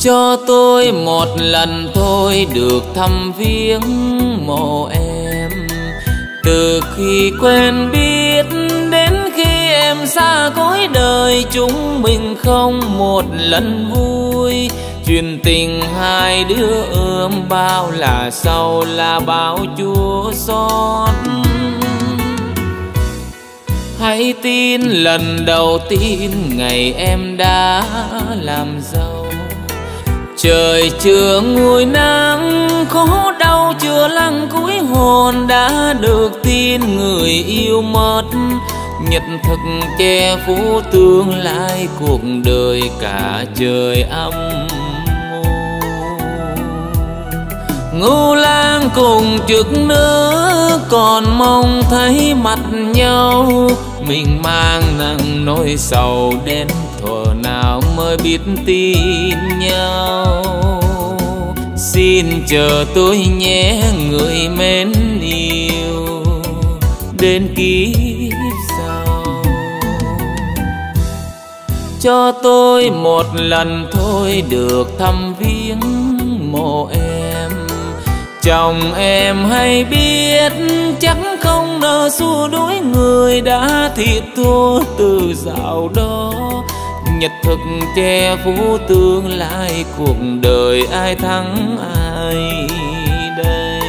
Cho tôi một lần thôi được thăm viếng mộ em. Từ khi quen biết đến khi em xa cõi đời, chúng mình không một lần vui. Chuyện tình hai đứa ươm bao là sau là bao chua xót. Hãy tin lần đầu tiên ngày em đã làm giàu. Trời chưa nguôi nắng, khổ đau chưa lắng cuối hồn, đã được tin người yêu mất. Nhật thực che phủ tương lai cuộc đời cả trời âm u. Ngưu lang cùng trực nữ còn mong thấy mặt nhau. Mình mang nặng nỗi sầu đến thuở nào mới biết tin nhau. Xin chờ tôi nhé người mến yêu, đến kiếp sau. Cho tôi một lần thôi được thăm viếng mộ em. Chồng em hay biết chắc không nỡ xua đuổi người đã thiệt thua từ dạo đó. Nhật thực che phủ tương lai cuộc đời ai thắng ai đây.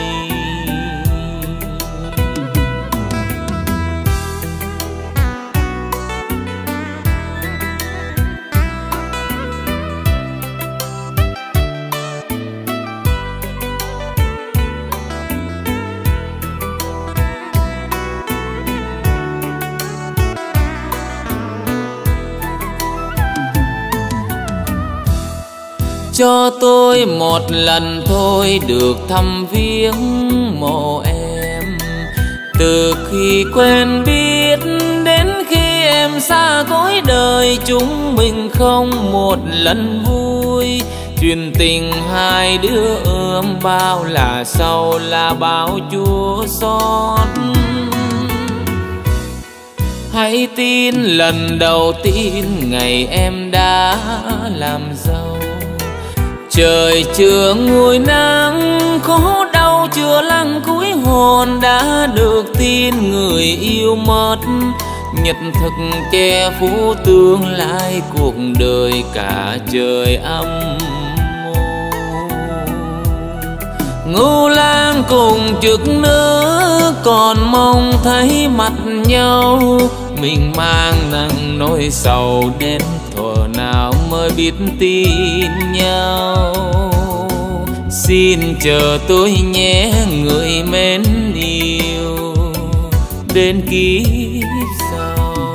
Cho tôi một lần thôi được thăm viếng mộ em. Từ khi quen biết đến khi em xa cõi đời, chúng mình không một lần vui. Chuyện tình hai đứa ươm bao là sau là bao chua xót. Hãy tin lần đầu tiên ngày em đã làm giàu. Trời chưa nguôi nắng, khổ đau chưa lắng cuối hồn, đã được tin người yêu mất. Nhật thực che phủ tương lai cuộc đời cả trời âm u. Ngưu lang cùng trực nữ còn mong thấy mặt nhau. Mình mang nặng nỗi sầu đến thuở nào mới biết tin nhau. Xin chờ tôi nhé người mến yêu, đến kiếp sau.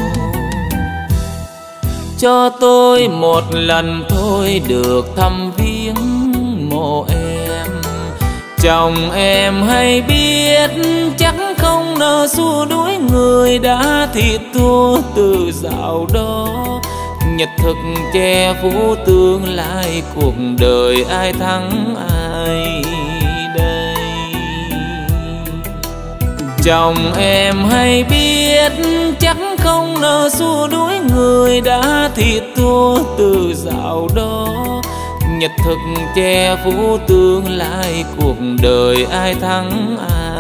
Cho tôi một lần thôi được thăm viếng mộ em. Chồng em hay biết chắc không nỡ xua đuổi người đã thiệt thua từ dạo đó. Nhật thực che phủ tương lai cuộc đời ai thắng ai đây. Chồng em hay biết chắc không nỡ xua đuổi người đã thiệt thua từ dạo đó. Nhật thực che phủ tương lai cuộc đời ai thắng ai.